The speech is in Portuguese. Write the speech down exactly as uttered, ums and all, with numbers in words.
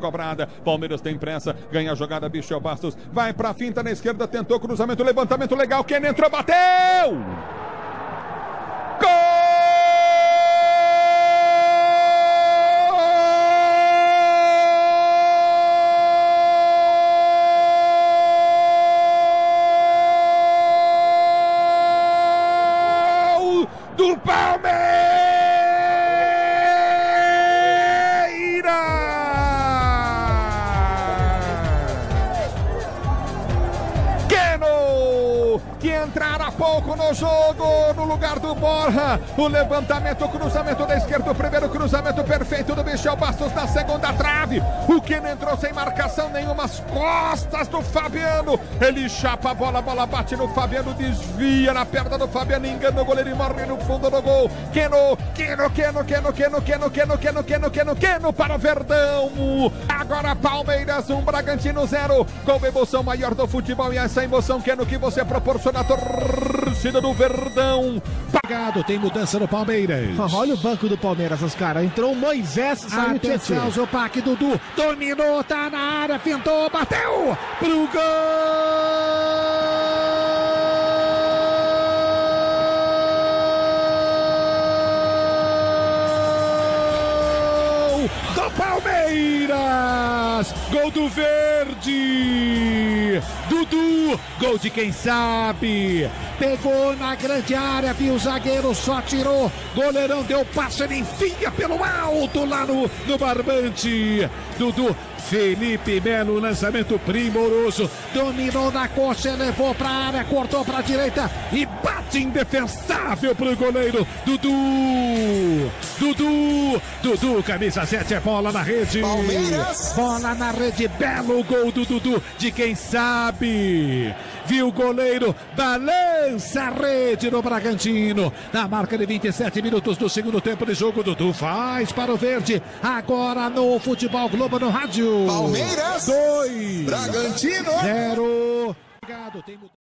cobrada. Palmeiras tem pressa, ganha a jogada, Michel Bastos, vai pra finta na esquerda, tentou cruzamento, levantamento legal, quem entrou, bateu! Gol! Do Palmeiras! Keno, que entrara há pouco no jogo, no lugar do Borja. O levantamento, o cruzamento da esquerda, o primeiro cruzamento perfeito do Michel Bastos na segunda trave. O Keno entrou sem marcação nenhuma, as costas do Fabiano. Ele chapa a bola, a bola bate no Fabiano, desvia na perna do Fabiano, engana o goleiro e morre no fundo do gol. Keno, Keno, Keno, Keno, Keno, Keno, Keno, Keno, Keno, Keno, Keno para o Verdão. Agora Palmeiras um, Bragantino zero. Gol, emoção maior do futebol e essa emoção, Keno, que você proporciona à torcida do Verdão. Pagado, tem mudança no Palmeiras. Olha o banco do Palmeiras, os caras. Entrou o Moisés, saiu o Tietchan. Atenção, Zupac, Dudu, dominou, tá na área, fintou, bateu pro gol do Palmeiras, gol do Verde, Dudu, gol de quem sabe, pegou na grande área, viu o zagueiro, só tirou, goleirão deu passo, ele enfia pelo alto lá no, no barbante, Dudu, Felipe Melo, lançamento primoroso, dominou na coxa, levou pra área, cortou pra direita e bate indefensável pro goleiro, Dudu, Dudu, Dudu, camisa sete, é bola na rede, Palmeiras, bola na rede, belo gol do Dudu, de quem sabe, viu o goleiro, balança a rede no Bragantino, na marca de vinte e sete minutos do segundo tempo de jogo, Dudu faz para o Verde, agora no Futebol Globo no rádio. Palmeiras, dois, Bragantino, zero. Obrigado, tem